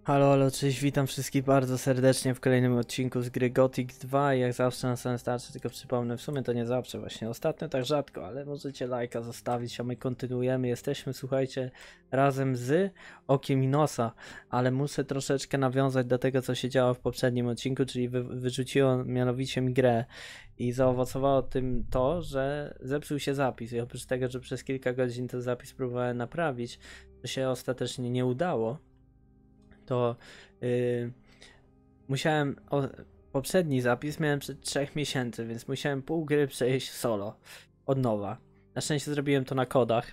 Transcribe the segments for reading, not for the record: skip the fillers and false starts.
Halo, halo, cześć, witam wszystkich bardzo serdecznie w kolejnym odcinku z gry Gothic 2. Jak zawsze na samym starcie, tylko przypomnę, w sumie to nie zawsze, właśnie ostatnio tak rzadko, ale możecie lajka zostawić, a my kontynuujemy. Jesteśmy, słuchajcie, razem z Okiem Inosa, ale muszę troszeczkę nawiązać do tego, co się działo w poprzednim odcinku, czyli wyrzuciło mianowicie mi grę i zaowocowało tym to, że zepsuł się zapis i oprócz tego, że przez kilka godzin ten zapis próbowałem naprawić, to się ostatecznie nie udało. To musiałem. Poprzedni zapis miałem przed 3 miesięcy, więc musiałem pół gry przejść solo od nowa. Na szczęście zrobiłem to na kodach,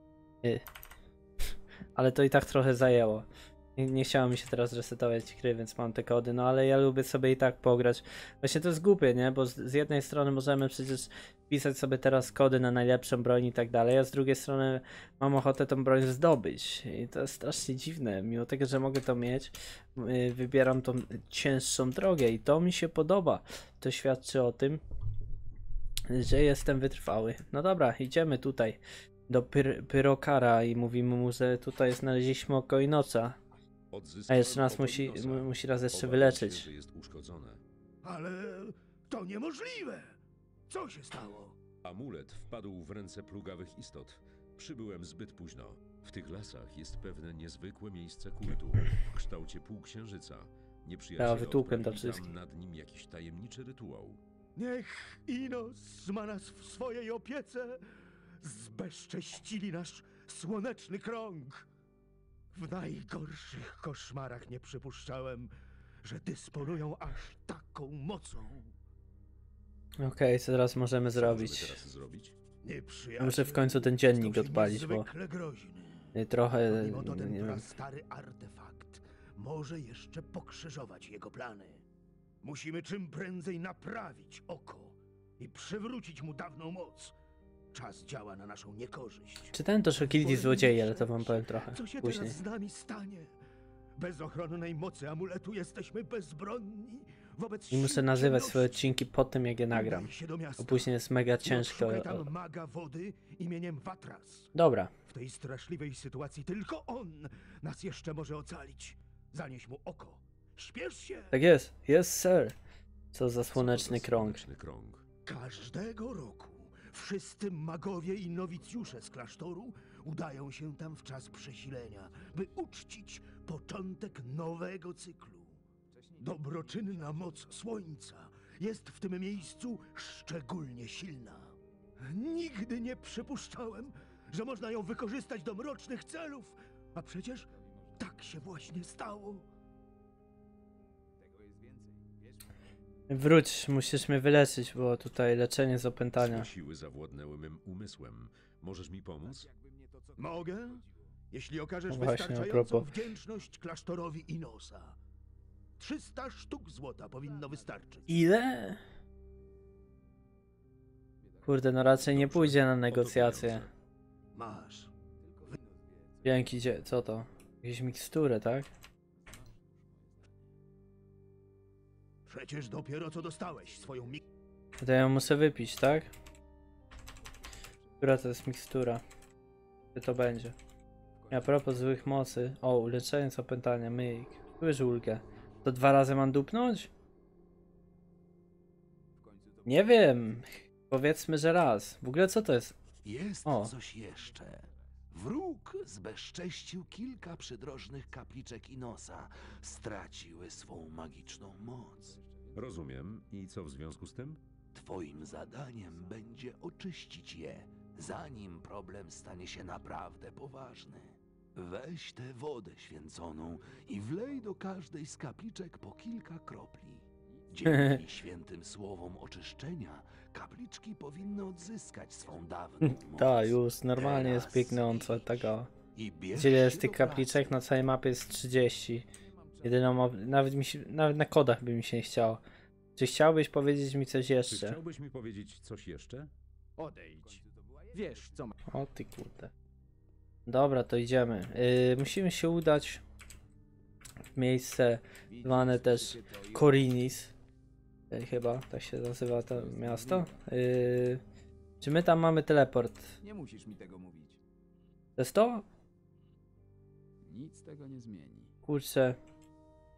ale to i tak trochę zajęło. Nie chciało mi się teraz resetować gry, więc mam te kody, no ale ja lubię sobie i tak pograć. Właśnie to jest głupie, nie? Bo z jednej strony możemy przecież pisać sobie teraz kody na najlepszą broń i tak dalej, a z drugiej strony mam ochotę tą broń zdobyć. I to jest strasznie dziwne. Mimo tego, że mogę to mieć, wybieram tą cięższą drogę i to mi się podoba. To świadczy o tym, że jestem wytrwały. No dobra, idziemy tutaj do Pyrokara i mówimy mu, że tutaj znaleźliśmy oko Inosa. A jeszcze nas musi raz jeszcze wyleczyć. Się, że jest uszkodzone. Ale to niemożliwe! Co się stało? Amulet wpadł w ręce plugawych istot. Przybyłem zbyt późno. W tych lasach jest pewne niezwykłe miejsce kultu w kształcie półksiężyca. Nieprzyjaciele wytłukłem to odprawili wszystko. tam nad nim jakiś tajemniczy rytuał. Niech Inos ma nas w swojej opiece. Zbezcześcili nasz słoneczny krąg. W najgorszych koszmarach nie przypuszczałem, że dysponują aż taką mocą. Okej, co teraz możemy Co zrobić? możemy teraz zrobić? Nieprzyjaciel Muszę w końcu ten dziennik stał się odpalić, bo niezwykle groźny. trochę Mimo to nie ten wiem. prastary artefakt może jeszcze pokrzyżować jego plany. Musimy czym prędzej naprawić oko i przywrócić mu dawną moc. Czas działa na naszą niekorzyść. Czytałem też o gildii złodziei, ale to wam powiem trochę Co się później. teraz z nami stanie? Bez ochronnej mocy amuletu jesteśmy bezbronni wobec I muszę sił nazywać swoje ciemności. odcinki po tym, jak je nagram. Udaj się do miasta. Bo później jest mega I ciężko. odszukaj tam maga wody imieniem Watras. Dobra, W tej straszliwej sytuacji tylko on nas jeszcze może ocalić. Zanieś mu oko. Śpiesz się! tak jest. Yes, sir. Co za Co to słoneczny za krąg. słoneczny krąg? Każdego roku wszyscy magowie i nowicjusze z klasztoru udają się tam w czas przesilenia, by uczcić początek nowego cyklu. Dobroczynna moc słońca jest w tym miejscu szczególnie silna. Nigdy nie przypuszczałem, że można ją wykorzystać do mrocznych celów, a przecież tak się właśnie stało. Wróć, musisz mnie wyleczyć, bo tutaj leczenie z opętania. Złe siły zawładnęły mym umysłem. Możesz mi pomóc? Mogę? Jeśli okażesz No właśnie, a wystarczającą propos. wdzięczność klasztorowi Inosa. 300 sztuk złota powinno wystarczyć. Ile? Kurde, no raczej nie Dobrze, pójdzie na oto negocjacje. pieniądze. Masz. Dzięki, co to? Jakieś miksturę, tak? Przecież dopiero co dostałeś swoją To ja ją muszę wypić, tak? Która to jest mikstura? Czy to będzie? A propos złych mocy. O, uleczenie z opętania, myk. Słysz ulgę. To 2 razy mam dupnąć? Nie wiem. Powiedzmy, że raz. W ogóle co to jest? Jest O. coś jeszcze. Wróg zbezcześcił kilka przydrożnych kapliczek Inosa. Straciły swą magiczną moc. Rozumiem. I co w związku z tym? Twoim zadaniem będzie oczyścić je, zanim problem stanie się naprawdę poważny. Weź tę wodę święconą i wlej do każdej z kapliczek po kilka kropli. Dzięki świętym słowom oczyszczenia, kapliczki powinny odzyskać swą dawną moc. Ta, już normalnie jest Teraz pięknąco idź tego. i bierz Gdzie jest się tych do kapliczek? pracy. Na całej mapie jest 30. Jedyną, nawet na kodach by mi się nie chciało. Czy chciałbyś powiedzieć mi coś Czy jeszcze? chciałbyś mi powiedzieć coś jeszcze? Odejdź. Wiesz, co ma... O ty kurde. Dobra, to idziemy. Musimy się udać w miejsce zwane też Korinis. Chyba tak się nazywa to miasto. Czy my tam mamy teleport? Nie musisz mi tego mówić. To jest to? Nic tego nie zmieni. Kurczę.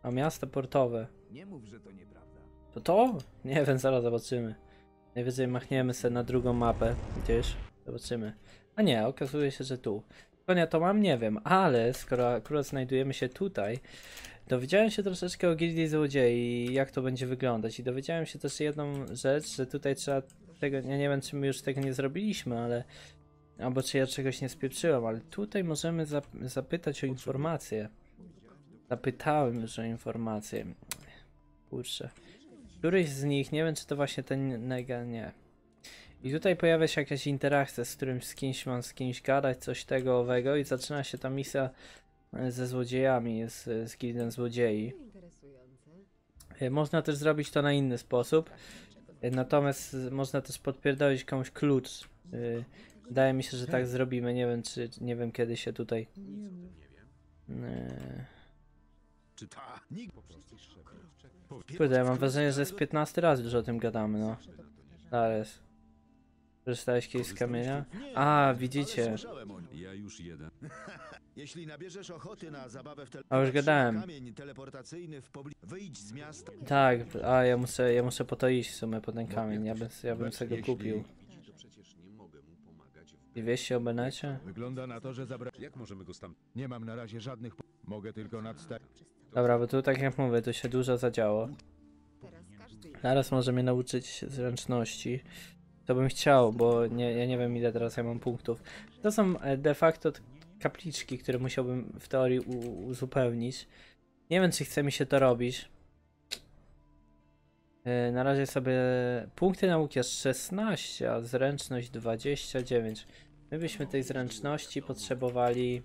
A miasto portowe. Nie mów, że to nieprawda. To? Nie wiem, zaraz zobaczymy. Najwyżej machniemy sobie na drugą mapę gdzieś. Zobaczymy. A nie, okazuje się, że tu. Konia to mam? Nie wiem, ale skoro akurat znajdujemy się tutaj, dowiedziałem się troszeczkę o Gildii Złodziei i jak to będzie wyglądać. I dowiedziałem się też jedną rzecz, że tutaj trzeba tego, ja nie wiem, czy my już tego nie zrobiliśmy, ale albo czy ja czegoś nie spieprzyłem, ale tutaj możemy zapytać o informacje. Zapytałem już o informacje. Kurczę. Któryś z nich, nie wiem, czy to właśnie ten nie. I tutaj pojawia się jakaś interakcja z którymś, z kimś mam z kimś gadać, coś tego owego i zaczyna się ta misja ze złodziejami, z gildem złodziei. Można też zrobić to na inny sposób, natomiast można też podpierdolić komuś klucz. Wydaje mi się, że tak zrobimy, nie wiem kiedy się tutaj... Czy ta? Kurde, ja mam wrażenie, że jest 15 razy już o tym gadamy, no. Zaraz. Korzystałeś kiedyś z kamienia? A, widzicie. Ja już jeden. Jeśli nabierzesz ochoty na zabawę w A już gadałem. kamień teleportacyjny w wyjdź z miasta. Tak, a ja muszę po to iść w sumie, po ten kamień. Ja bym sobie go kupił. I wieści o Benecie? Wygląda na to, że Jak możemy go stam... nie mam na razie żadnych. Mogę tylko Dobra, bo tu tak jak mówię, tu się dużo zadziało. Zaraz może mnie nauczyć zręczności. To bym chciał, bo ja nie wiem ile teraz ja mam punktów. To są de facto kapliczki, które musiałbym w teorii uzupełnić. Nie wiem, czy chce mi się to robić. Na razie sobie punkty nauki jest 16, a zręczność 29. My byśmy tej zręczności potrzebowali...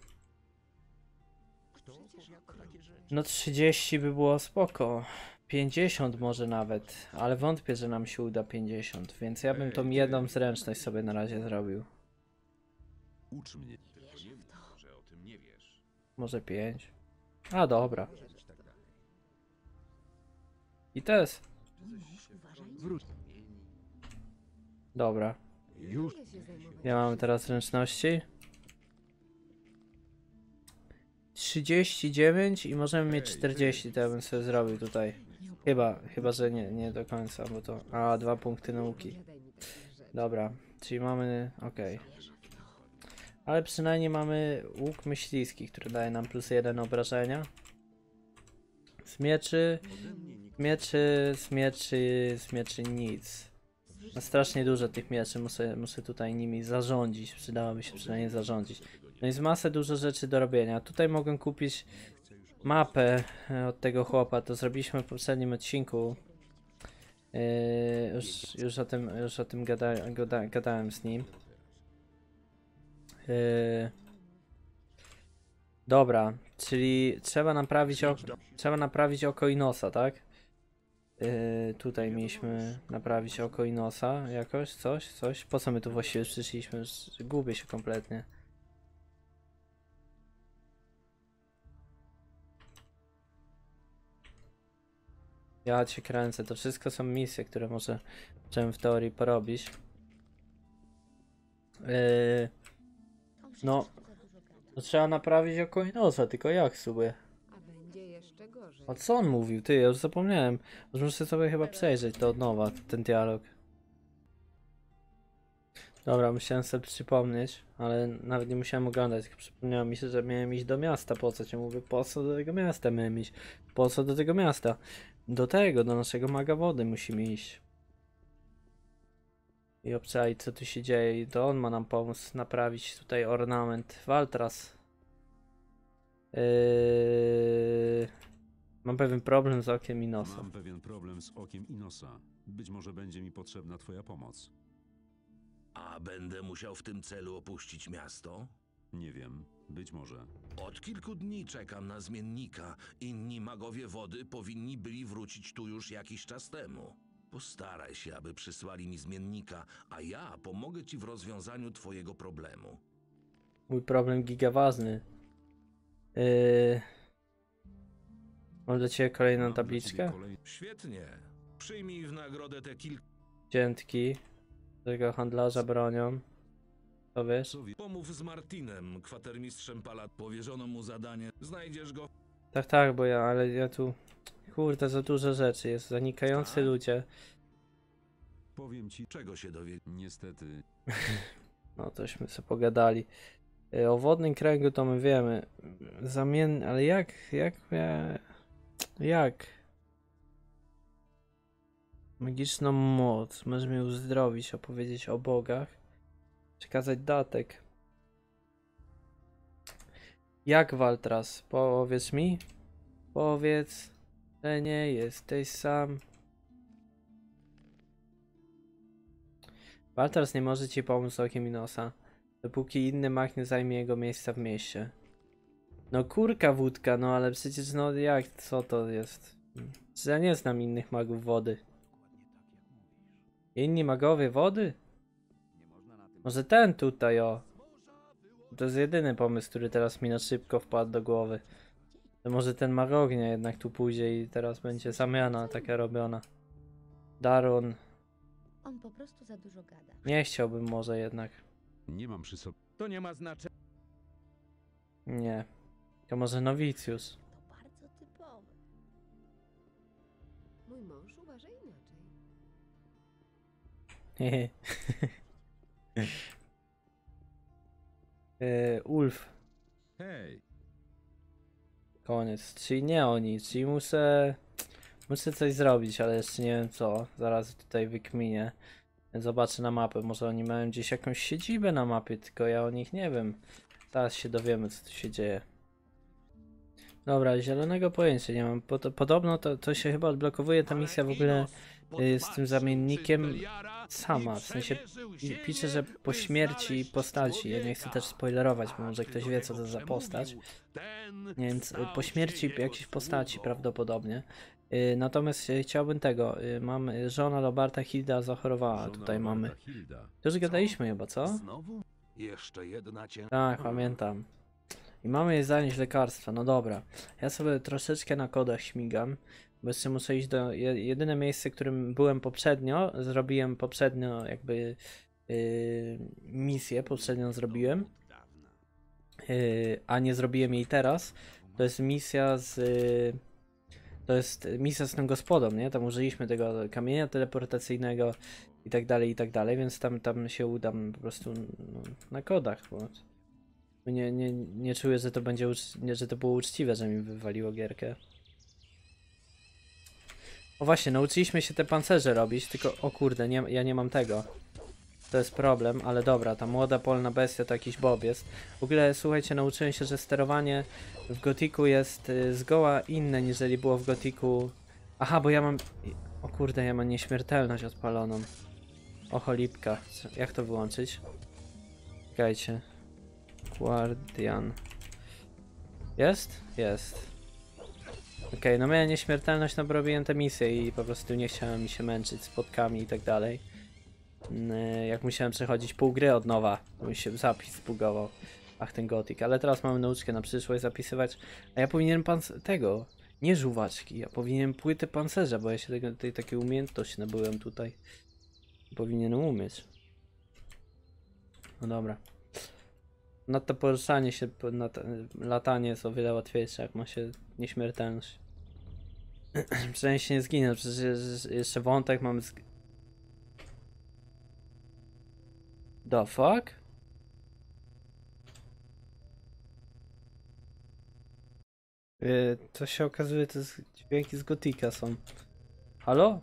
No 30 by było spoko. 50 może nawet, ale wątpię, że nam się uda 50, więc ja bym tą jedną zręczność sobie na razie zrobił. Ucz mnie. Że o tym nie wiesz. Może 5. A dobra. I to jest. Dobra. Już. Ja mamy teraz zręczności. 39 i możemy mieć 40, to ja bym sobie zrobił tutaj. Chyba, że nie do końca, bo to... A, 2 punkty nauki. Dobra, czyli mamy... okej. Ale przynajmniej mamy łuk myśliwski, który daje nam +1 obrażenia. Z mieczy nic. No strasznie dużo tych mieczy, muszę tutaj nimi zarządzić, przydałoby się przynajmniej zarządzić. No jest masę dużo rzeczy do robienia. Tutaj mogę kupić mapę od tego chłopa, to zrobiliśmy w poprzednim odcinku. Już o tym gadałem z nim. Dobra, czyli trzeba naprawić oko i nosa, tak? Tutaj mieliśmy naprawić oko i nosa jakoś, coś. Po co my tu właściwie przyszliśmy? Już gubię się kompletnie. Ja cię kręcę, to wszystko są misje, które możemy w teorii porobić. No, to trzeba naprawić oko i nosa, tylko jak sobie? A co on mówił? Ty, ja już zapomniałem. Już muszę sobie chyba przejrzeć to od nowa, ten dialog. Dobra, musiałem sobie przypomnieć, ale nawet nie musiałem oglądać, tylko przypomniało mi się, że miałem iść do miasta. Po co cię mówię? Po co do tego miasta miałem iść? Po co do tego miasta? Do naszego maga wody musimy iść. I obczaić co tu się dzieje i to on ma nam pomóc naprawić tutaj ornament. Waltras. Mam pewien problem z okiem i nosem. Mam pewien problem z okiem i nosa. Być może będzie mi potrzebna twoja pomoc. A będę musiał w tym celu opuścić miasto? Nie wiem, być może. Od kilku dni czekam na zmiennika. Inni magowie wody powinni byli wrócić tu już jakiś czas temu. Postaraj się, aby przysłali mi zmiennika, a ja pomogę ci w rozwiązaniu twojego problemu. Mój problem gigaważny. Mam do ciebie kolejną Mam dla tabliczkę. ciebie Świetnie. Przyjmij w nagrodę te kilka... Dziętki. Tego handlarza bronią. To wiesz? Pomów z Martinem, kwatermistrzem Palat. Powierzono mu zadanie. Znajdziesz go? Tak, bo ale ja tu... Kurde, za dużo rzeczy jest. Zanikający Tak? ludzie. Powiem ci, czego się dowie. Niestety, No, tośmy sobie pogadali. O wodnym kręgu to my wiemy. Zamienny, ale jak? Magiczną moc. Możesz mnie uzdrowić, opowiedzieć o bogach. Przekazać datek. Jak, Waltras? Powiedz mi? Powiedz, że nie jesteś sam. Waltras nie może ci pomóc okiem i nosa, dopóki inny mag nie zajmie jego miejsca w mieście. No kurka wódka, no ale przecież no jak, co to jest? Przecież ja nie znam innych magów wody. Inni magowie wody? Może ten tutaj, o. To jest jedyny pomysł, który teraz mi na szybko wpadł do głowy. To może ten mag ognia jednak tu pójdzie i teraz będzie zamiana taka robiona. Daron. On po prostu za dużo gada. Nie chciałbym może jednak. nie mam przy sobie. To nie ma znaczenia. Nie. To może nowicjusz. To bardzo typowe. Mój mąż uważa inaczej. Hehe. Ulf. Hej, Koniec. Czyli nie oni, czyli muszę coś zrobić, ale jeszcze nie wiem co. Zaraz tutaj wykminię. Zobaczę na mapę. Może oni mają gdzieś jakąś siedzibę na mapie, tylko ja o nich nie wiem. Zaraz się dowiemy, co tu się dzieje. Dobra, zielonego pojęcia nie mam. Podobno to się chyba odblokowuje ta misja w ogóle z tym zamiennikiem sama. W sensie pisze, że po śmierci postaci. Ja nie chcę też spoilerować, bo może ktoś wie, co to za postać. Więc po śmierci jakiejś postaci prawdopodobnie. Natomiast chciałbym tego. Mam żona Robarta Hilda zachorowała. żona Tutaj Roberta mamy. Hilda. Już gadaliśmy chyba, co? Znowu? Jeszcze jedna cię. Tak, pamiętam. I mamy jej zanieść lekarstwa. No dobra. Ja sobie troszeczkę na kodach śmigam. Bo jeszcze muszę iść do... Jedyne miejsce, którym byłem poprzednio, zrobiłem poprzednio jakby misję, poprzednio zrobiłem. A nie zrobiłem jej teraz. To jest misja z... To jest misja z tym gospodą, nie? Tam użyliśmy tego kamienia teleportacyjnego i tak dalej, więc tam się udam po prostu no, na kodach, bo nie czuję, że to będzie że to było uczciwe, że mi wywaliło gierkę. O właśnie, nauczyliśmy się te pancerze robić, tylko o kurde, ja nie mam tego. To jest problem, ale dobra, ta młoda polna bestia to jakiś bob jest. W ogóle słuchajcie, nauczyłem się, że sterowanie w Gothicu jest zgoła inne niżeli było w Gothicu. Aha, bo ja mam... O kurde, ja mam nieśmiertelność odpaloną. O cholipka. Jak to wyłączyć? Czekajcie. Guardian. Jest? Jest. Okej, no miałem nieśmiertelność, no bo robiłem tę misję i po prostu nie chciałem mi się męczyć z spotkami i tak dalej. Jak musiałem przechodzić pół gry od nowa, to mi się zapis zbugował. Ach, ten Gothic. Ale teraz mamy nauczkę na przyszłość zapisywać. A ja powinienem tego, nie żuwaczki, ja powinienem płyty pancerza, bo ja się tej takiej umiejętności nabyłem tutaj. Powinienem umieć. No dobra. No to poruszanie się, latanie jest o wiele łatwiejsze, jak ma się nieśmiertelność. Przynajmniej się nie zginę, przecież jeszcze wątek mamy The fuck? To się okazuje, to dźwięki z Gotika są. Halo?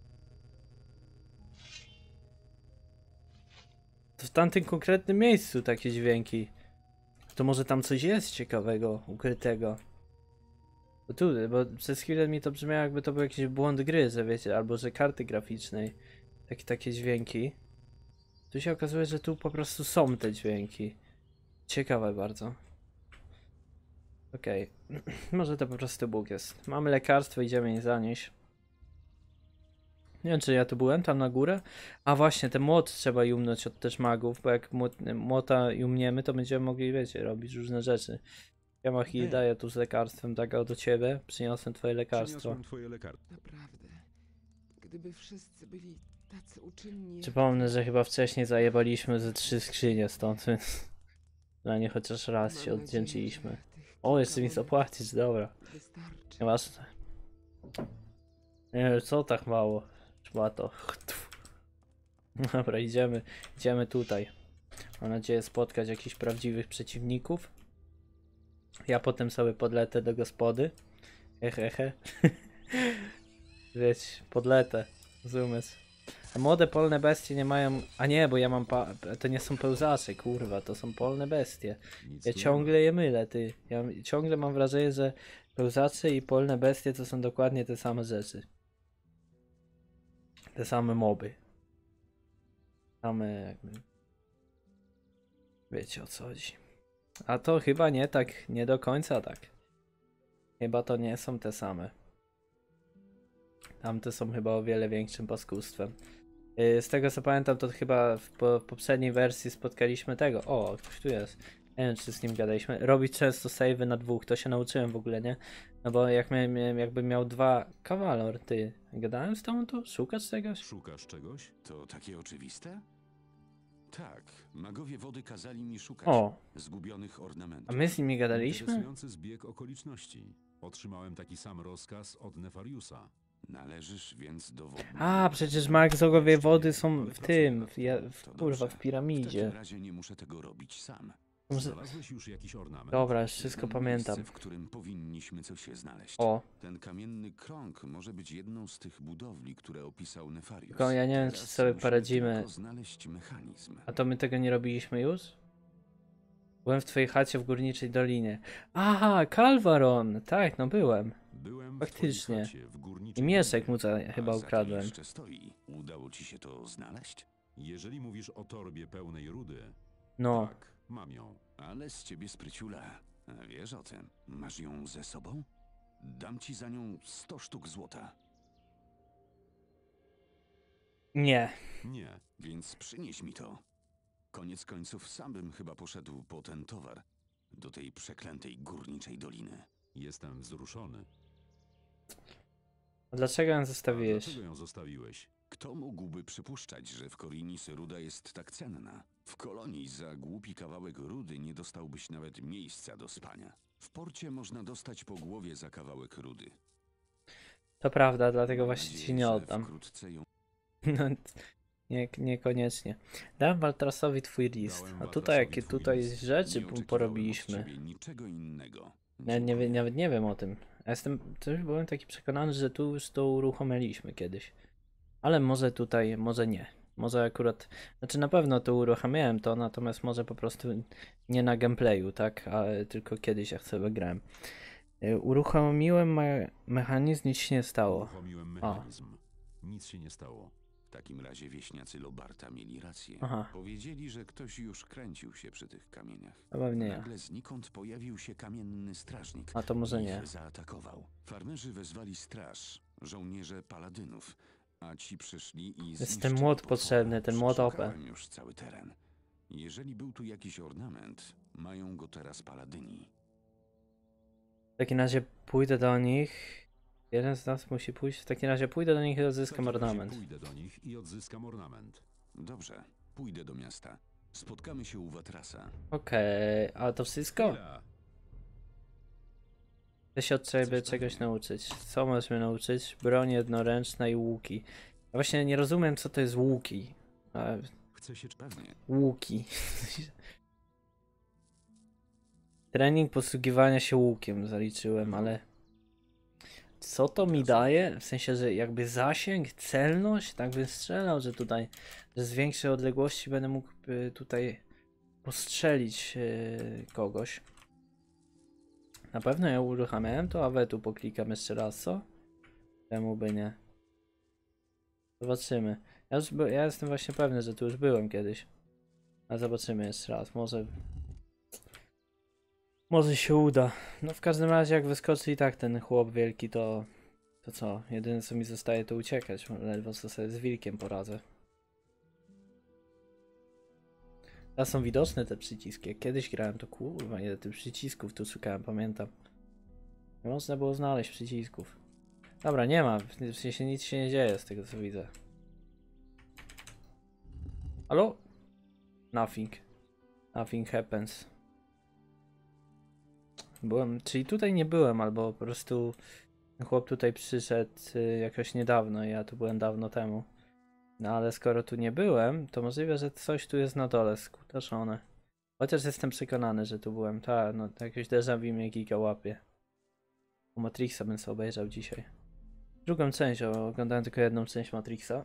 To w tamtym konkretnym miejscu takie dźwięki. To może tam coś jest ciekawego, ukrytego. Bo przez chwilę mi to brzmiało, jakby to był jakiś błąd gry, że wiecie, albo że karty graficznej. Takie dźwięki. Tu się okazuje, że tu po prostu są te dźwięki. Ciekawe bardzo. Okej. Może to po prostu bóg jest. Mamy lekarstwo, idziemy je zanieść. Nie wiem, czy ja tu byłem, tam na górę. A właśnie, ten młot trzeba jumnąć od też magów, bo jak młota jumniemy, to będziemy mogli, wiecie, robić różne rzeczy. Ja Machi daję tu z lekarstwem, tak, do ciebie. Przyniosłem twoje lekarstwo. Przyniosłem twoje lekarstwo. Naprawdę. Gdyby wszyscy byli tacy uczynni. Przypomnę, że chyba wcześniej zajebaliśmy ze 3 skrzynie stąd, więc na nie chociaż raz się Mam nadzieję, odwdzięczyliśmy. że tych O, jeszcze mi zapłacić, dobra. Wystarczy. Nieważne. Nie wiem, co tak mało. Trzeba to. Dobra, idziemy tutaj. Mam nadzieję spotkać jakichś prawdziwych przeciwników. Ja potem sobie podletę do gospody. Hehehe. Wiecie, podletę. Rozumiesz. A młode polne bestie nie mają... A nie, bo ja mam to nie są pełzacze, kurwa, to są polne bestie. Nic Ja tu nie ciągle je mylę, ty. Ja ciągle mam wrażenie, że pełzacze i polne bestie to są dokładnie te same rzeczy. Te same moby. Same jakby... Wiecie o co chodzi. A to chyba nie tak, nie do końca tak. Chyba to nie są te same. Tamte są chyba o wiele większym paskustwem. Z tego co pamiętam, to chyba w poprzedniej wersji spotkaliśmy tego. O, ktoś tu jest. Nie wiem, czy z nim gadaliśmy. Robić często savey na dwóch, to się nauczyłem w ogóle, nie? No bo jak miałem, jakbym miał dwa kawalor, ty. Gadałem z tobą tu? Szukasz czegoś? Szukasz czegoś? To takie oczywiste? Tak, magowie wody kazali mi szukać O, zgubionych a ornamentów. my z nimi gadaliśmy? Interesujący zbieg okoliczności. Otrzymałem taki sam rozkaz od Nefariusa. Należysz więc do wody. A, przecież magowie wody są w tym, kurwa, w W piramidzie. takim razie nie muszę tego robić sam. Może... Znalazłeś już jakiś ornament? Dobra, już wszystko Znam pamiętam. Miejsce, w którym powinniśmy coś znaleźć. O, Ten kamienny krąg może być jedną z tych budowli, które opisał Nefarius. tylko ja nie wiem, czy Teraz sobie musimy poradzimy. tylko znaleźć mechanizm. A to my tego nie robiliśmy już? Byłem w twojej chacie w Górniczej Dolinie. Aha, Kalwaron! Tak, no byłem. Byłem Faktycznie. w twojej chacie w górniczej I mieszek dolinie. mu chyba A za kim ukradłem. jeszcze stoi. Udało ci się to znaleźć? Jeżeli mówisz o torbie pełnej rudy, No, tak, mam ją. Ale z ciebie spryciula. Wiesz o tym. Masz ją ze sobą? Dam ci za nią 100 sztuk złota. nie. Nie, Więc przynieś mi to. Koniec końców sam bym chyba poszedł po ten towar. Do tej przeklętej górniczej doliny. jestem wzruszony. A dlaczego ją A zostawiłeś? dlaczego ją zostawiłeś? Kto mógłby przypuszczać, że w Korinis ruda jest tak cenna? W kolonii za głupi kawałek rudy nie dostałbyś nawet miejsca do spania. W porcie można dostać po głowie za kawałek rudy. To prawda, dlatego Mam właśnie ci nadzieję, nie że oddam. Wkrótce ją No, niekoniecznie. Dałem Waltrasowi twój list. Dałem A tutaj jakie Waltrasowi twój tutaj list. rzeczy nie oczekiwałem porobiliśmy. od ciebie niczego innego. Nawet nie wiem o tym. Ja też byłem taki przekonany, że tu już to uruchomiliśmy kiedyś. Ale może tutaj, może nie. Może akurat, znaczy na pewno to uruchamiałem to, natomiast może po prostu nie na gameplayu, tak? A tylko kiedyś jak sobie grałem. Uruchomiłem mechanizm, nic się nie stało. Uruchomiłem mechanizm. Nic się nie stało. W takim razie wieśniacy Lobarta mieli rację. Aha. Powiedzieli, że ktoś już kręcił się przy tych kamieniach. Chyba nie ja. Nagle znikąd pojawił się kamienny strażnik. A to może i nie. ich zaatakował. Farmerzy wezwali straż, żołnierze paladynów, a ci przyszli i Jest ten zniszczyli młot potwora. potrzebny, ten młot OP. Przeszukałem już cały teren. Jeżeli był tu jakiś ornament, mają go teraz paladyni. W takim razie pójdę do nich. Jeden z nas musi pójść. W takim razie pójdę do nich i W odzyskam takim razie ornament. Pójdę do nich i odzyskam ornament. Dobrze, pójdę do miasta. Spotkamy się u Watrasa. Okej, a to wszystko? Chwila. Chcę się od ciebie czegoś nauczyć. Co możesz mnie nauczyć? Broń jednoręczna i łuki. Ja właśnie nie rozumiem, co to jest łuki. A, Chcę się... Pewnie. łuki. Trening posługiwania się łukiem zaliczyłem, ale... Co to mi daje? W sensie, że jakby zasięg, celność? Tak bym strzelał, że tutaj... Że z większej odległości będę mógł tutaj postrzelić kogoś. Na pewno ja uruchamiałem to, a we tu poklikam jeszcze raz, co? Czemu by nie? Zobaczymy. Ja jestem właśnie pewny, że tu już byłem kiedyś. A zobaczymy jeszcze raz. Może się uda. No w każdym razie jak wyskoczy i tak ten chłop wielki, to co? Jedyne co mi zostaje to uciekać. Ledwo co sobie z wilkiem poradzę. Teraz są widoczne te przyciski. Jak kiedyś grałem, to kurwa, ile tych przycisków tu szukałem, pamiętam. Nie można było znaleźć przycisków. Dobra, nie ma. W sensie nic się nie dzieje z tego co widzę. Halo? Nothing. Nothing happens. Byłem, czyli tutaj nie byłem, albo po prostu chłop tutaj przyszedł jakoś niedawno i ja tu byłem dawno temu. No ale skoro tu nie byłem, to możliwe, że coś tu jest na dole skuteczone. Chociaż jestem przekonany, że tu byłem. Tak, no jakieś déjà vu mnie giga łapie. O Matrixa bym sobie obejrzał dzisiaj. Drugą część, oglądałem tylko jedną część Matrixa.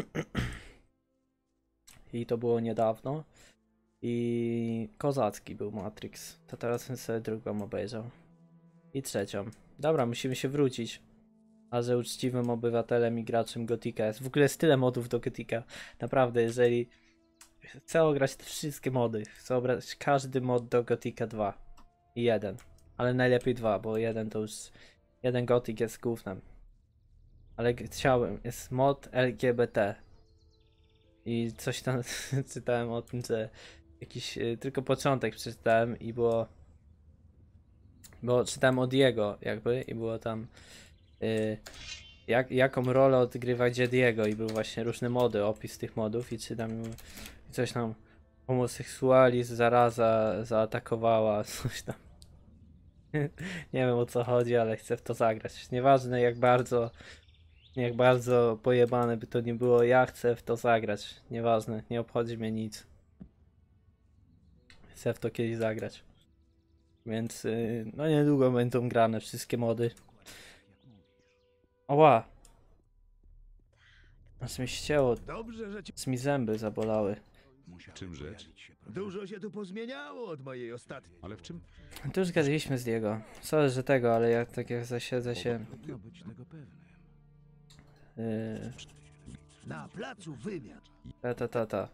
I to było niedawno. I kozacki był Matrix. To teraz bym sobie drugą obejrzał. I trzecią. Dobra, musimy się wrócić. A że uczciwym obywatelem i graczem Gotika jest. W ogóle jest tyle modów do Gotika. Naprawdę, jeżeli chcę ograć te wszystkie mody, chcę obrać każdy mod do Gotika 2 i 1. Ale najlepiej 2, bo 1 to już... Jeden Gothic jest gównem. Ale chciałem, jest mod LGBT. I coś tam czytałem o tym, że jakiś tylko początek przeczytałem i było... Bo czytałem od Diego jakby i było tam jaką rolę odgrywa gdzie Diego i były właśnie różne mody, opis tych modów i czytam coś tam homoseksualizm, zaraza zaatakowała, coś tam. Nie wiem o co chodzi, ale chcę w to zagrać. Nieważne jak bardzo pojebane by to nie było, ja chcę w to zagrać. Nieważne, nie obchodzi mnie nic. Chcę w to kiedyś zagrać. Więc no niedługo będą grane wszystkie mody. Oła! Aż mi ścięło, Dobrze, że ci... aż mi zęby zabolały. Czym rzecz? Dużo się tu pozmieniało od mojej ostatniej. Ale w czym? Tu już gadaliśmy z Diego. Sorry, że tego, ale ja tak jak zasiedzę się... Na placu wymian. Ta.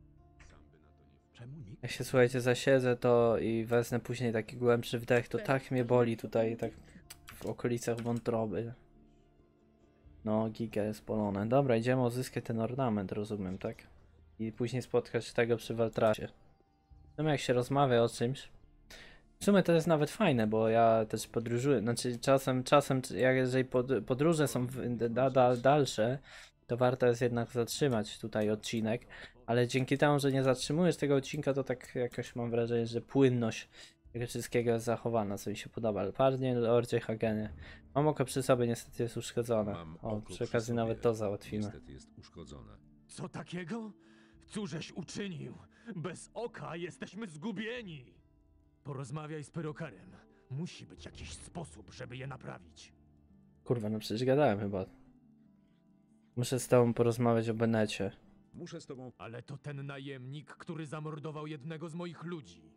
Jak się słuchajcie zasiedzę to i wezmę później taki głębszy wdech, to tak mnie boli tutaj, tak w okolicach wątroby. No, giga jest bolone. Dobra, idziemy uzyskać ten ornament, rozumiem, tak? I później spotkać tego przy Waltrasie. W sumie jak się rozmawia o czymś, w sumie to jest nawet fajne, bo ja też podróżuję, znaczy czasem jeżeli podróże są dalsze, to warto jest jednak zatrzymać tutaj odcinek, ale dzięki temu, że nie zatrzymujesz tego odcinka, to tak jakoś mam wrażenie, że płynność tego wszystkiego jest zachowana, co mi się podoba. Ale panie Lordzie Hagenie, mam oko przy sobie, niestety jest uszkodzone. Mam O, oko przy okazji sobie. nawet to załatwimy. Niestety jest uszkodzone. Co takiego? Cóżeś uczynił? Bez oka jesteśmy zgubieni! Porozmawiaj z Pyrokarem. Musi być jakiś sposób, żeby je naprawić. Kurwa, no przecież gadałem chyba. Muszę z tobą porozmawiać o Benecie. Muszę z tobą... Ale to ten najemnik, który zamordował jednego z moich ludzi.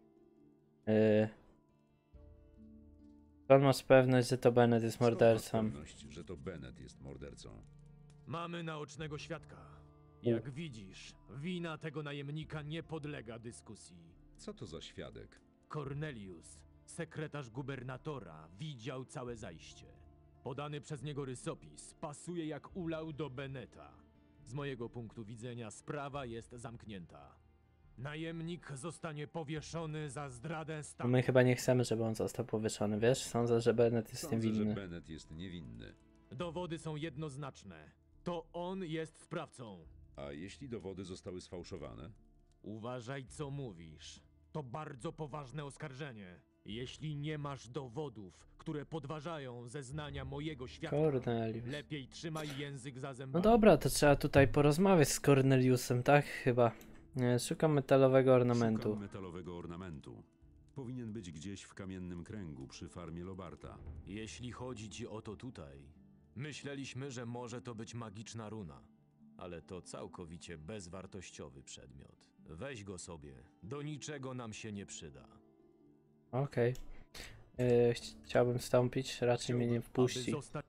Skąd masz pewność, że to Bennett jest Skąd masz mordercą? pewność, że to Bennett jest mordercą? Mamy naocznego świadka. Jak widzisz, wina tego najemnika nie podlega dyskusji. Co to za świadek? Cornelius, sekretarz gubernatora, widział całe zajście. Podany przez niego rysopis pasuje jak ulał do Bennetta. Z mojego punktu widzenia sprawa jest zamknięta. Najemnik zostanie powieszony za zdradę stanu. My chyba nie chcemy, żeby on został powieszony, wiesz? Sądzę, że Bennett jest Sądzę, że niewinny. Bennett jest niewinny. Dowody są jednoznaczne. To on jest sprawcą. A jeśli dowody zostały sfałszowane? Uważaj, co mówisz. To bardzo poważne oskarżenie. Jeśli nie masz dowodów, które podważają zeznania mojego świadka, Cornelius. lepiej trzymaj język za No zębami. dobra, to trzeba tutaj porozmawiać z Corneliusem, tak? Chyba. Nie, szukam metalowego ornamentu. Szukam metalowego ornamentu. Powinien być gdzieś w kamiennym kręgu przy farmie Lobarta. Jeśli chodzi ci o to tutaj, myśleliśmy, że może to być magiczna runa. Ale to całkowicie bezwartościowy przedmiot. Weź go sobie. Do niczego nam się nie przyda. Okej. Chciałbym wstąpić, raczej mnie nie Aby wpuści. zostać...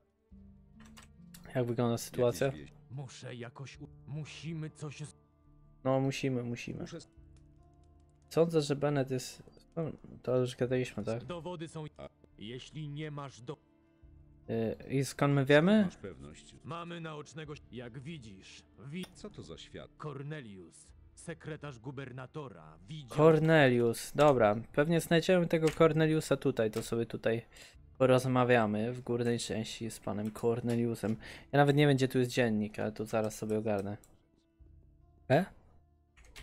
Jak wygląda sytuacja? Jakieś wieści. Muszę jakoś... Musimy coś... No, musimy. Muszę... Sądzę, że Bennett jest... No, to już gadaliśmy, tak? Dowody są... Jeśli nie masz do... I skąd my wiemy? Masz pewność. Mamy naocznego... Jak widzisz, Co to za świadek? Cornelius, sekretarz gubernatora, widział... Cornelius, dobra. Pewnie znajdziemy tego Corneliusa tutaj, to sobie tutaj porozmawiamy w górnej części z panem Corneliusem. Ja nawet nie wiem, gdzie tu jest dziennik, ale tu zaraz sobie ogarnę.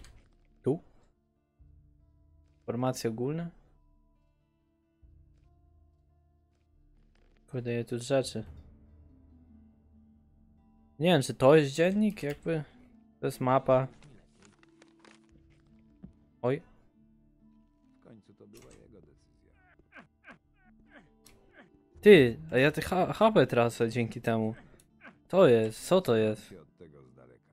Tu? Informacje ogólne? Kurde, je tu rzeczy. Nie wiem, czy to jest dziennik, jakby. To jest mapa. Oj. W końcu to była jego decyzja. Ty, a ja te HP tracę dzięki temu. To jest, co to jest? Się od tego z daleka.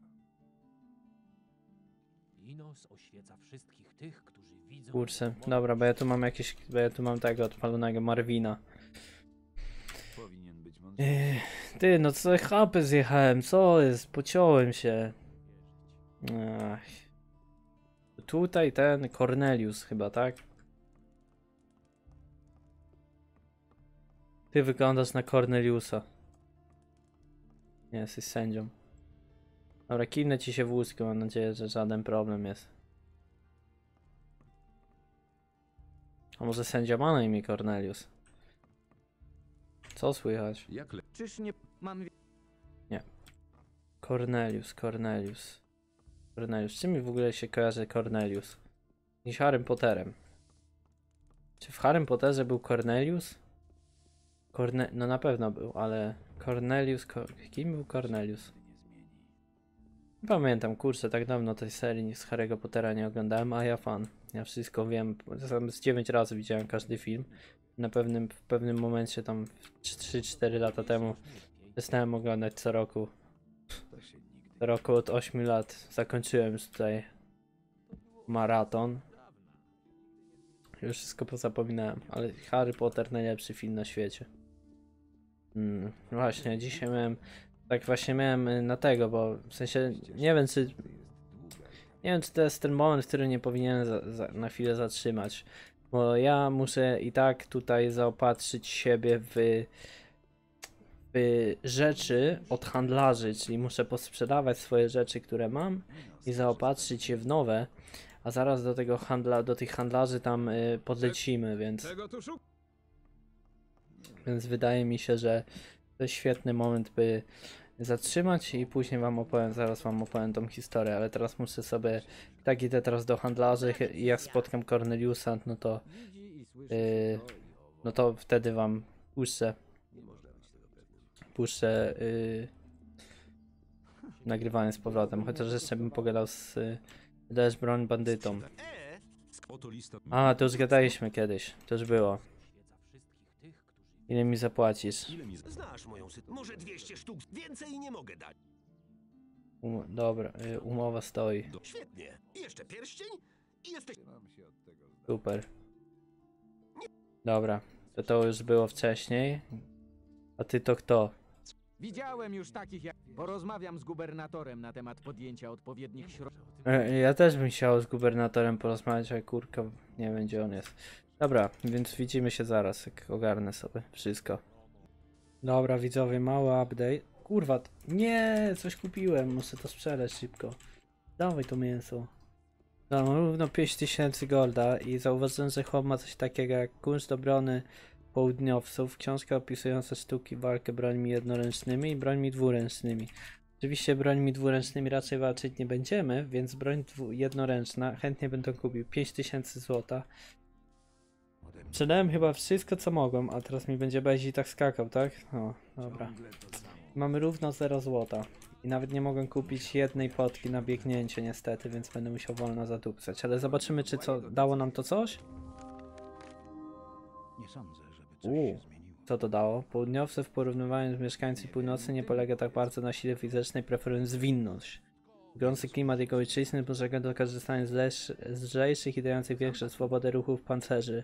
Inos oświeca wszystkich tych, którzy widzą... Kurczę, dobra, bo ja tu mam jakieś, bo ja tu mam tego odpalonego Marvina. Powinien być mądry. Ty, no co HP zjechałem, co jest? Pociąłem się. Ach. Tutaj ten Cornelius chyba, tak? Ty wyglądasz na Corneliusa. Nie, jesteś sędzią. Dobra, kiwnę ci się w łóżku, mam nadzieję, że żaden problem jest. A może sędzia ma na imię Cornelius? Co słychać? Jak Czyż nie mam... Cornelius. Czym mi w ogóle się kojarzy Cornelius? Jakimś Harrym Potterem. Czy w Harrym Potterze był Cornelius? No na pewno był, ale Cornelius... Kim był Cornelius? Nie pamiętam, kurczę, tak dawno tej serii z Harry'ego Pottera nie oglądałem, a ja fan. Ja wszystko wiem, z 9 razy widziałem każdy film. W pewnym momencie tam 3-4 lata temu przestałem oglądać co roku. Co roku od 8 lat zakończyłem już tutaj maraton. Już wszystko pozapominałem, ale Harry Potter najlepszy film na świecie. Właśnie, dzisiaj miałem, tak właśnie miałem na tego, bo w sensie nie wiem czy to jest ten moment, w którym nie powinienem na chwilę zatrzymać. Bo ja muszę i tak tutaj zaopatrzyć siebie w rzeczy od handlarzy, czyli muszę posprzedawać swoje rzeczy, które mam i zaopatrzyć je w nowe, a zaraz do tego do tych handlarzy tam podlecimy, więc wydaje mi się, że to jest świetny moment, by zatrzymać i później zaraz wam opowiem tą historię, ale teraz muszę sobie, tak idę teraz do handlarzy i jak spotkam Corneliusa, no to wtedy wam puszczę nagrywanie z powrotem, chociaż jeszcze bym pogadał dajesz broń bandytom. Oto lista... A, to już gadaliśmy kiedyś, to już było. Ile mi zapłacisz? Znasz moją sytuację. Może 200 sztuk. Więcej nie mogę dać. Dobra, umowa stoi. Świetnie. I jeszcze pierścień? I jesteś... Super. Dobra, to już było wcześniej. A ty to kto? Widziałem już takich jak... Porozmawiam z gubernatorem na temat podjęcia odpowiednich środków. Ja też bym chciał z gubernatorem porozmawiać, ale kurka, nie wiem gdzie on jest. Dobra, więc widzimy się zaraz, jak ogarnę sobie wszystko. Dobra, widzowie, mały update. Kurwa, nie, coś kupiłem, muszę to sprzedać szybko. Dawaj to mięso. No, mam równo 5000 golda i zauważyłem, że chłop ma coś takiego jak kunszt obrony południowców, książka opisująca sztuki walkę brońmi jednoręcznymi i brońmi dwuręcznymi. Oczywiście brońmi dwuręcznymi raczej walczyć nie będziemy, więc broń jednoręczna chętnie będę kupił. 5000 złota. Sprzedałem chyba wszystko co mogłem, a teraz mi będzie Bezi tak skakał, tak? O, dobra. Mamy równo 0 złota. I nawet nie mogę kupić jednej potki na biegnięcie niestety, więc będę musiał wolno zadupcać. Ale zobaczymy czy dało nam to coś? Nie sądzę, żeby coś się zmieniło. Co to dało? Południowcy w porównywaniu z mieszkańcami północy nie polega tak bardzo na sile fizycznej, preferując zwinność. Gorący klimat jego ojczyzny pożega do korzystania z lżejszych i dających większą swobodę ruchów pancerzy.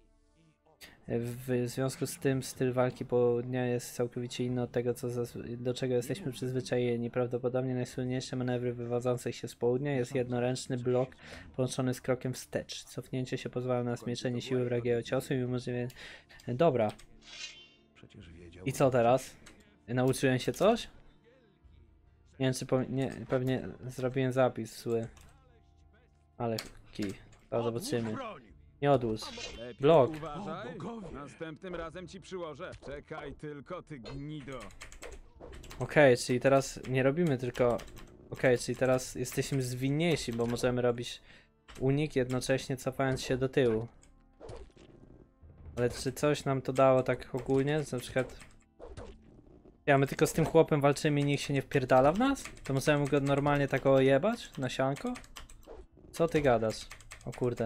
W związku z tym styl walki południa jest całkowicie inny od tego, do czego jesteśmy przyzwyczajeni. Prawdopodobnie najsłynniejsze manewry wywodzące się z południa jest jednoręczny blok połączony z krokiem wstecz. Cofnięcie się pozwala na zmniejszenie siły wrogiego ciosu i umożliwia... Dobra. I co teraz? Nauczyłem się coś? Nie wiem czy pewnie zrobiłem zapis zły. Ale kij. To zobaczymy. Nie odłóż. Blok. Uważaj, następnym razem ci przyłożę. Czekaj tylko, ty gnido. Okej, czyli teraz nie robimy tylko... Okej, czyli teraz jesteśmy zwinniejsi, bo możemy robić unik jednocześnie cofając się do tyłu. Ale czy coś nam to dało tak ogólnie? Na przykład... Ja, my tylko z tym chłopem walczymy i nikt się nie wpierdala w nas? To możemy go normalnie tak ojebać? Na sianko? Co ty gadasz? O kurde.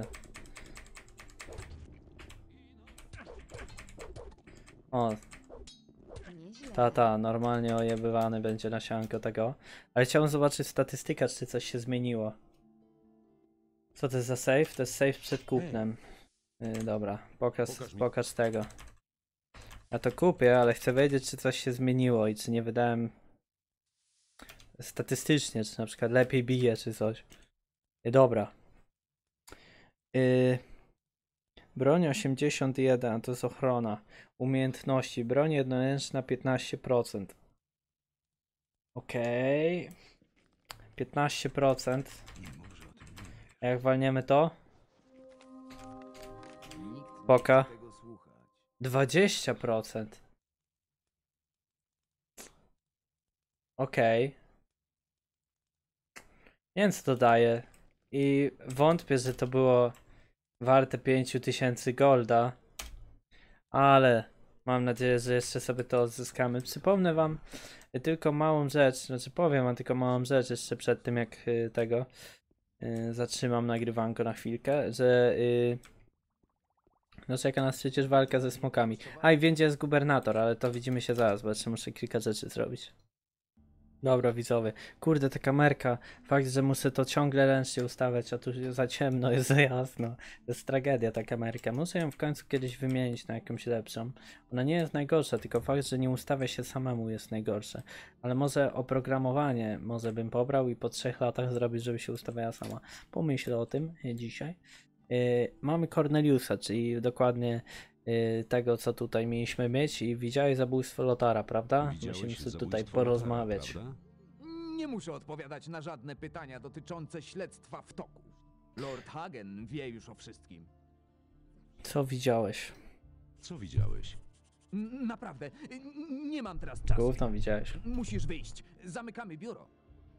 O, Nieźle. normalnie ojebywany będzie na sianko tego. Ale chciałbym zobaczyć statystykę, czy coś się zmieniło. Co to jest za save? To jest save przed kupnem. Dobra, pokaż tego. Ja to kupię, ale chcę wiedzieć, czy coś się zmieniło i czy nie wydałem statystycznie, czy na przykład lepiej bije, czy coś. Dobra. Broń 81, to jest ochrona. Umiejętności. Broń jednoręczna 15%. Okej. 15%. A jak walniemy to? Poka. 20%. Okej. Nie wiem, co to daje. I wątpię, że to było warte 5000 golda. Ale mam nadzieję, że jeszcze sobie to odzyskamy. Przypomnę wam tylko małą rzecz. Znaczy powiem wam tylko małą rzecz jeszcze przed tym, jak tego zatrzymam nagrywanko na chwilkę, że no czeka nas przecież walka ze smokami. A i będzie jest gubernator, ale to widzimy się zaraz, bo jeszcze muszę kilka rzeczy zrobić. Dobra, widzowie. Kurde, ta kamerka. Fakt, że muszę to ciągle ręcznie ustawiać, a tu za ciemno, jest za jasno. To jest tragedia ta kamerka. Muszę ją w końcu kiedyś wymienić na jakąś lepszą. Ona nie jest najgorsza, tylko fakt, że nie ustawia się samemu jest najgorsze. Ale może oprogramowanie może bym pobrał i po 3 latach zrobić, żeby się ustawiała sama. Pomyślę o tym dzisiaj. Mamy Corneliusa, czyli dokładnie tego, co tutaj mieliśmy mieć i widziałeś zabójstwo Lotara, prawda? Widziałeś Musimy sobie tutaj zabójstwo porozmawiać. Lotara, prawda? Nie muszę odpowiadać na żadne pytania dotyczące śledztwa w toku. Lord Hagen wie już o wszystkim. Co widziałeś? Co widziałeś? Naprawdę, nie mam teraz czasu. Gówno widziałeś. Musisz wyjść. Zamykamy biuro.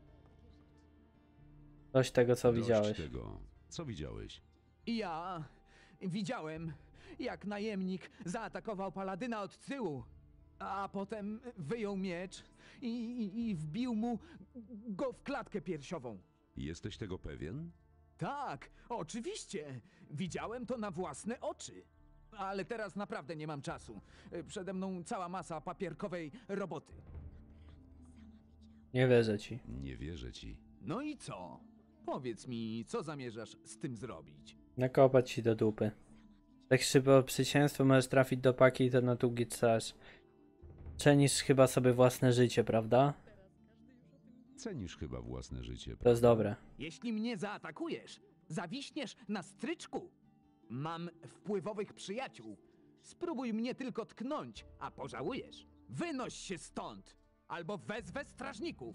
Dość tego, co Dość widziałeś. tego. Co widziałeś? Ja widziałem, jak najemnik zaatakował paladyna od tyłu, a potem wyjął miecz i wbił mu go w klatkę piersiową. Jesteś tego pewien? Tak, oczywiście. Widziałem to na własne oczy. Ale teraz naprawdę nie mam czasu. Przede mną cała masa papierkowej roboty. Nie wierzę ci. Nie wierzę ci. No i co? Powiedz mi, co zamierzasz z tym zrobić? Nakopać ci do dupy. Tak szybko przysięstwo możesz trafić do paki i to na długi czas. Cenisz chyba sobie własne życie, prawda? Cenisz chyba własne życie. To jest dobre. Jeśli mnie zaatakujesz, zawiśniesz na stryczku. Mam wpływowych przyjaciół. Spróbuj mnie tylko tknąć, a pożałujesz. Wynoś się stąd, albo wezwę strażników.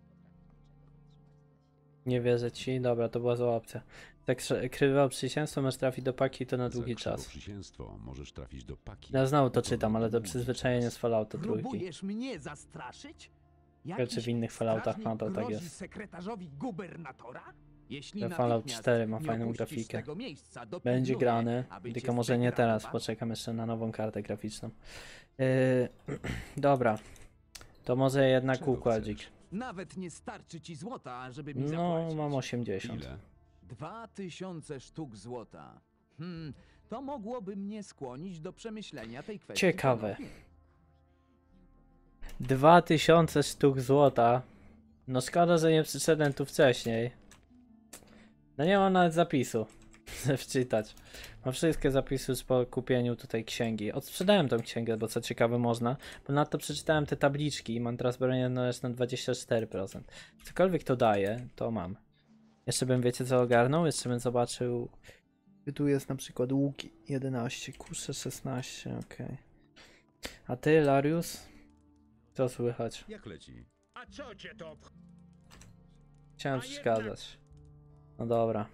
Nie wierzę ci. Dobra, to była zła opcja. Tak krywał przysięstwo możesz trafić do paki i to na długi Za czas. przysięstwo możesz trafić do paki. Ja znowu to czytam, ale to przyzwyczajenie z Fallouta trójki. Próbujesz mnie zastraszyć? Czy w innych Falloutach strażnik nadal tak grozi jest. sekretarzowi gubernatora? Jeśli Ten Fallout natychmiast 4 ma nie fajną opuścisz grafikę. tego miejsca, Będzie dopilnuję, grany, aby tylko cię może nie teraz, zdegradować. poczekam jeszcze na nową kartę graficzną. Dobra, to może jednak Czego układzik. chcesz? Nawet nie starczy ci złota, żeby mi No, zapłacić. mam 80. Ile? 2000 sztuk złota. To mogłoby mnie skłonić do przemyślenia tej kwestii. Ciekawe. ponownie. 2000 sztuk złota. No szkoda, że nie przyszedłem tu wcześniej. No nie mam nawet zapisu, żeby wczytać. Mam wszystkie zapisy już po kupieniu tutaj księgi. Odsprzedałem tą księgę, bo co ciekawe można. Ponadto przeczytałem te tabliczki i mam teraz broń jednoroczną 24%. Cokolwiek to daje, to mam. Jeszcze bym, wiecie co ogarnął? Jeszcze bym zobaczył... Tu jest na przykład łuki 11, kusze 16, okej. A ty, Larius? Co słychać? Jak leci? A co cię to Chciałem przeszkadzać. No dobra.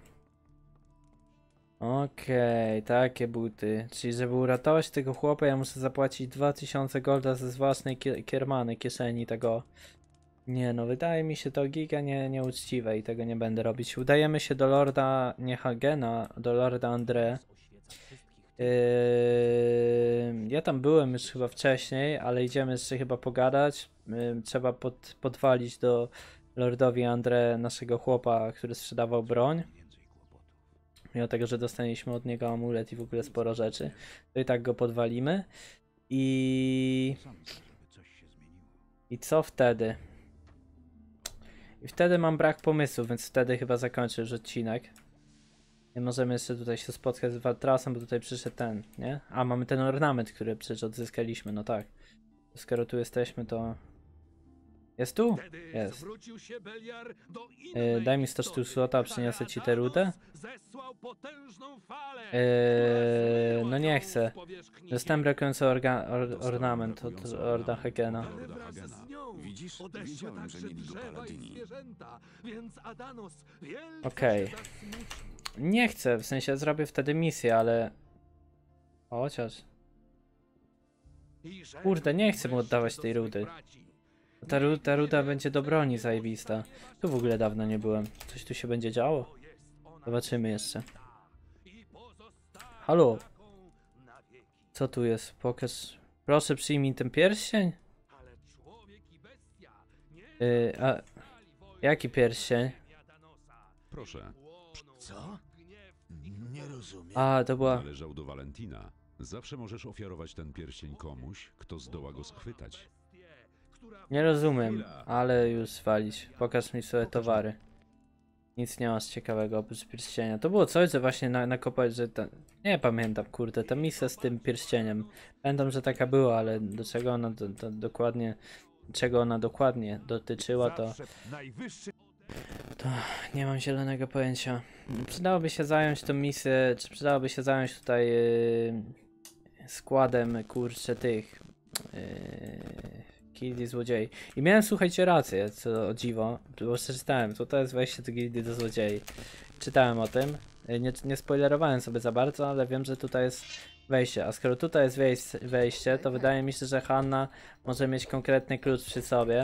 Okej, takie buty. Czyli żeby uratować tego chłopa, ja muszę zapłacić 2000 golda ze własnej kiermany, kieszeni tego. Nie no, wydaje mi się to giga nieuczciwe i tego nie będę robić. Udajemy się do Lorda, nie Hagena, do Lorda André. Ja tam byłem już chyba wcześniej, ale idziemy jeszcze chyba pogadać. Trzeba podwalić do Lordowi André naszego chłopa, który sprzedawał broń. Mimo tego, że dostaliśmy od niego amulet i w ogóle sporo rzeczy, to i tak go podwalimy. I co wtedy? I wtedy mam brak pomysłu, więc wtedy chyba zakończę już odcinek. Nie możemy jeszcze tutaj się spotkać z Waltrasem, bo tutaj przyszedł ten, nie? A, mamy ten ornament, który przecież odzyskaliśmy, no tak. Skoro tu jesteśmy, to... Jest tu? Jest. Daj mi 100 sztuk złota, przyniosę ci tę rudę. No nie chcę. Dostałem brakujący ornament od Orda Hagena. Widzisz? Wiedziałem, że nie lubię paladyni. Okej. Nie chcę, w sensie zrobię wtedy misję, ale... Chociaż... Kurde, nie chcę mu oddawać tej rudy. Ta ruda będzie do broni zajebista. Tu w ogóle dawno nie byłem. Coś tu się będzie działo? Zobaczymy jeszcze. Halo? Co tu jest? Pokaż. Proszę, przyjmij ten pierścień. A... Jaki pierścień? Proszę. Co? Nie rozumiem. A, to była... Należał do Valentina. Zawsze możesz ofiarować ten pierścień komuś, kto zdoła go schwytać. Nie rozumiem, ale już walić. Pokaż mi swoje towary. Nic nie masz ciekawego oprócz pierścienia. To było coś, że właśnie nakopać, że ten... Nie pamiętam, kurde, ta misja z tym pierścieniem. Pamiętam, że taka była, ale do czego ona dokładnie... Czego ona dokładnie dotyczyła, to nie mam zielonego pojęcia. Przydałoby się zająć tą misję, czy przydałoby się zająć tutaj składem, kurczę, tych gildii złodziei. I miałem, słuchajcie, rację, co o dziwo, bo przeczytałem, to jest wejście do gildii do złodziei. Czytałem o tym, nie spoilerowałem sobie za bardzo, ale wiem, że tutaj jest wejście, a skoro tutaj jest wejście, to wydaje mi się, że Hanna może mieć konkretny klucz przy sobie.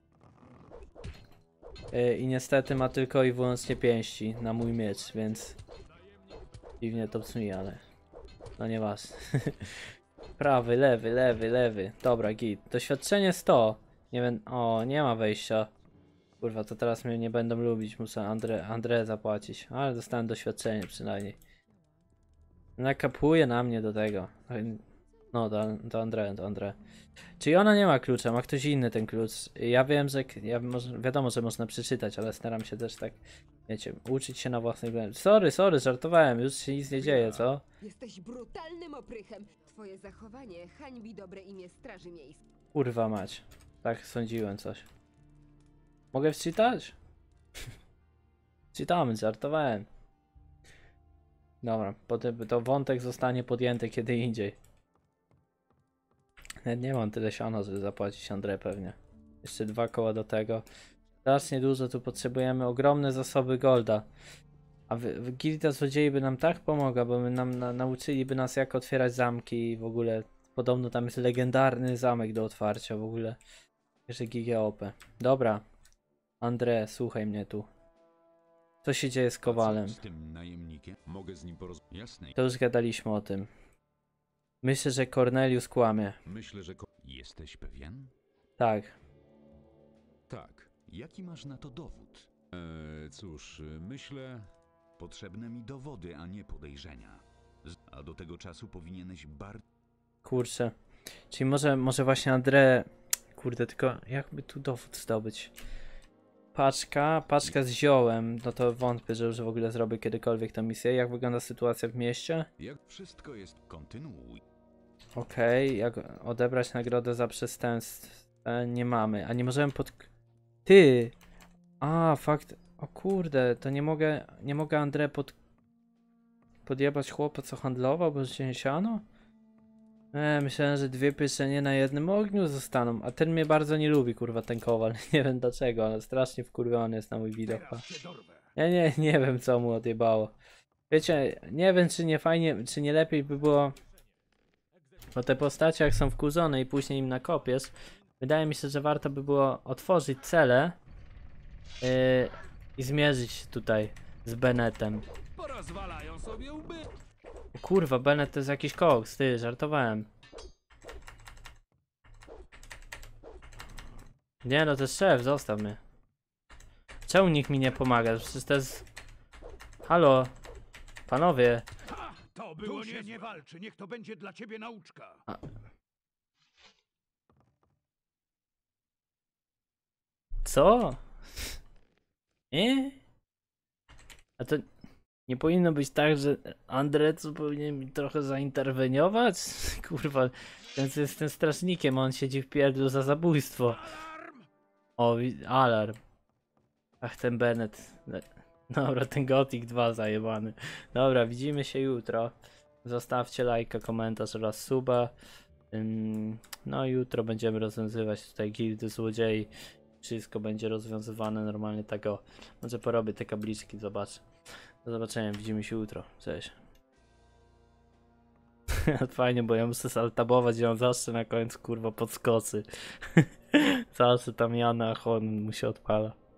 I niestety ma tylko i wyłącznie pięści na mój miecz, więc dziwnie to brzmi, ale no nieważne. Prawy, lewy. Dobra, git. Doświadczenie 100. Nie wiem, o, nie ma wejścia. Kurwa, to teraz mnie nie będą lubić, muszę André zapłacić, ale dostałem doświadczenie przynajmniej. Nakapuje na mnie do tego. No, do André. Czyli ona nie ma klucza, ma ktoś inny ten klucz. Ja wiem, że... wiadomo, że można przeczytać, ale staram się też tak, wiecie, uczyć się na własnych błędach. Sorry, żartowałem, już się nic nie dzieje, co? Jesteś brutalnym oprychem. Twoje zachowanie hańbi dobre imię Straży Miejskiej. Kurwa mać. Tak sądziłem coś. Mogę wczytać? Czytamy, żartowałem. Dobra, potem to wątek zostanie podjęty kiedy indziej. Nie mam tyle siana, żeby zapłacić André pewnie. Jeszcze 2 koła do tego. Strasznie dużo tu potrzebujemy, ogromne zasoby golda. A Gildia Złodziei by nam tak pomogła, bo nauczyliby nas jak otwierać zamki i w ogóle. Podobno tam jest legendarny zamek do otwarcia w ogóle. Jeszcze GGOP. Dobra. André, słuchaj mnie tu. Co się dzieje z Kowalem? Z tym najemnikiem? Mogę z nim porozmawiać. Jasne. To już gadaliśmy o tym. Myślę, że Cornelius kłamie. Myślę, że... Jesteś pewien? Tak. Tak. Jaki masz na to dowód? Cóż, myślę... Potrzebne mi dowody, a nie podejrzenia. A do tego czasu powinieneś Kurczę. Czyli może właśnie André... Kurde, tylko jakby tu dowód zdobyć? Paczka z ziołem. No to wątpię, że już w ogóle zrobię kiedykolwiek tę misję. Jak wygląda sytuacja w mieście? Jak wszystko jest, kontynuuj. Okej, jak odebrać nagrodę za przestępstwo? Nie mamy. A nie możemy Ty! A, fakt... O kurde, to nie mogę André podjebać chłopa, co handlował, bo rzuciłem siano? Myślałem, że 2 pieczenie na jednym ogniu zostaną, a ten mnie bardzo nie lubi, kurwa, ten Kowal. Nie wiem dlaczego, ale strasznie wkurwiony jest na mój widok. Nie wiem, co mu odjebało. Wiecie, nie wiem, czy nie fajnie, czy nie lepiej by było, bo te postacie jak są wkurzone i później im nakopiesz, wydaje mi się, że warto by było otworzyć cele i zmierzyć tutaj z Bennettem. Porozwalają sobie łby. O kurwa, Bennett to jest jakiś koks, ty, żartowałem. Nie no, to jest szef, zostaw mnie. Czemu nikt mi nie pomaga? Przecież to jest... Halo? Panowie. To było nie walczy, niech to będzie dla ciebie nauczka. Co? Nie? A to nie powinno być tak, że Andrecu powinien mi trochę zainterweniować? Kurwa, ten co jest tym strażnikiem, on siedzi w pierdlu za zabójstwo. O, alarm. Ach, ten Bennett. Dobra, ten Gothic 2 zajebany. Dobra, widzimy się jutro. Zostawcie lajka, komentarz oraz suba. No jutro będziemy rozwiązywać tutaj gildy złodziei. Wszystko będzie rozwiązywane normalnie tego. Może porobię te kabliczki, zobaczę. Do zobaczenia, widzimy się jutro. Cześć. Fajnie, bo ja muszę saltabować i on zawsze na końcu kurwa podskoczy. Zawsze tam Jana Hon mu się odpala.